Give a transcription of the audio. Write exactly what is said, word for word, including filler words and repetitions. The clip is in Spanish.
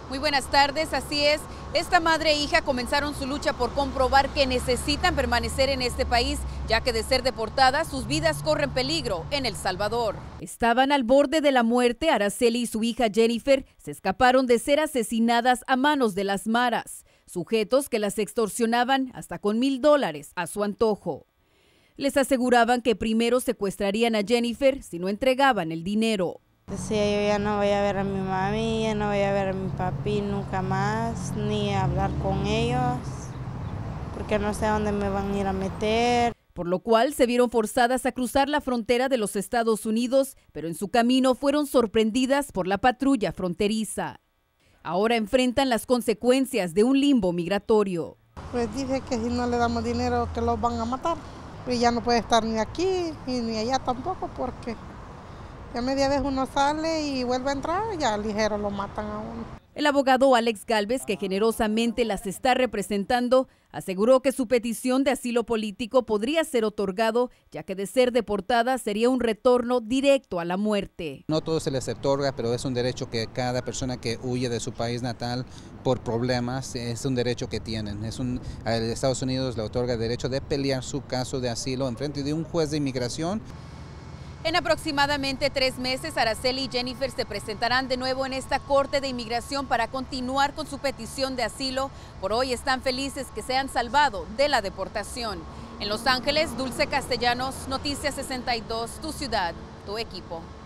Muy buenas tardes, así es. Esta madre e hija comenzaron su lucha por comprobar que necesitan permanecer en este país, ya que de ser deportadas, sus vidas corren peligro en El Salvador. Estaban al borde de la muerte. Araceli y su hija Jennifer se escaparon de ser asesinadas a manos de las maras, sujetos que las extorsionaban hasta con mil dólares a su antojo. Les aseguraban que primero secuestrarían a Jennifer si no entregaban el dinero. Decía, yo ya no voy a ver a mi mami, ya no voy a ver a mi papi nunca más, ni a hablar con ellos, porque no sé a dónde me van a ir a meter. Por lo cual se vieron forzadas a cruzar la frontera de los Estados Unidos, pero en su camino fueron sorprendidas por la patrulla fronteriza. Ahora enfrentan las consecuencias de un limbo migratorio. Pues dice que si no le damos dinero que los van a matar. Y ya no puede estar ni aquí ni allá tampoco, porque ya media vez uno sale y vuelve a entrar, ya ligero lo matan a uno. El abogado Alex Galvez, que generosamente las está representando, aseguró que su petición de asilo político podría ser otorgado, ya que de ser deportada sería un retorno directo a la muerte. No todo se les otorga, pero es un derecho que cada persona que huye de su país natal por problemas es un derecho que tienen. Es un, a Estados Unidos le otorga el derecho de pelear su caso de asilo en frente de un juez de inmigración. En aproximadamente tres meses, Araceli y Jennifer se presentarán de nuevo en esta Corte de Inmigración para continuar con su petición de asilo. Por hoy están felices que se han salvado de la deportación. En Los Ángeles, Dulce Castellanos, Noticias sesenta y dos, tu ciudad, tu equipo.